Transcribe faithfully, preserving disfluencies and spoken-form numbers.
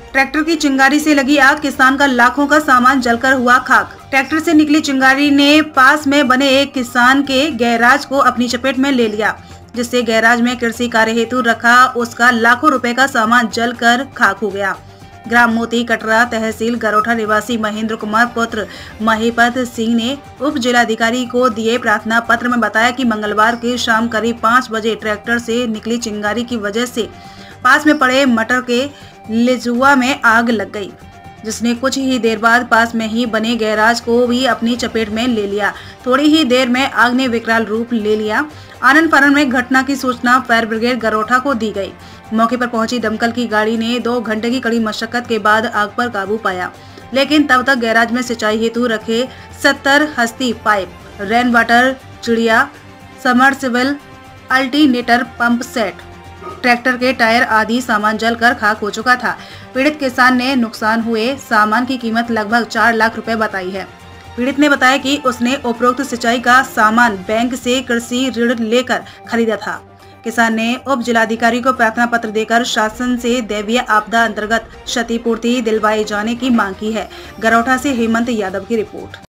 Tractor की चिंगारी से लगी आग, किसान का लाखों का सामान जलकर हुआ खाक। ट्रैक्टर से निकली चिंगारी ने पास में बने एक किसान के गैराज को अपनी चपेट में ले लिया, जिससे गैराज में कृषि कार्य हेतु रखा उसका लाखों रुपए का सामान जलकर खाक हो गया। ग्राम मोती कटरा तहसील गरोठा निवासी महेंद्र कुमार पुत्र महिपत सिंह ने उप जिलाधिकारी को दिए प्रार्थना पत्र में बताया कि मंगलवार की शाम करीब पाँच बजे ट्रैक्टर से निकली चिंगारी की वजह से पास में पड़े मटर के लेजुआ में आग लग गई, जिसने कुछ ही देर बाद पास में ही बने गैराज को भी अपनी चपेट में ले लिया। थोड़ी ही देर में आग ने विकराल रूप ले लिया। आनंद फानन में घटना की सूचना फायर ब्रिगेड गरोठा को दी गई। मौके पर पहुंची दमकल की गाड़ी ने दो घंटे की कड़ी मशक्कत के बाद आग पर काबू पाया, लेकिन तब तक गैराज में सिंचाई हेतु रखे सत्तर हस्ती पाइप, रेन वाटर चिड़िया, submersible, alternator pump set, tractor के टायर आदि सामान जलकर खाक हो चुका था। पीड़ित किसान ने नुकसान हुए सामान की कीमत लगभग चार लाख रुपए बताई है। पीड़ित ने बताया कि उसने उपरोक्त सिंचाई का सामान बैंक से कृषि ऋण लेकर खरीदा था। किसान ने उप जिलाधिकारी को प्रार्थना पत्र देकर शासन से दैवीय आपदा अंतर्गत क्षतिपूर्ति दिलवाए जाने की मांग की है। गरोठा से हेमंत यादव की रिपोर्ट।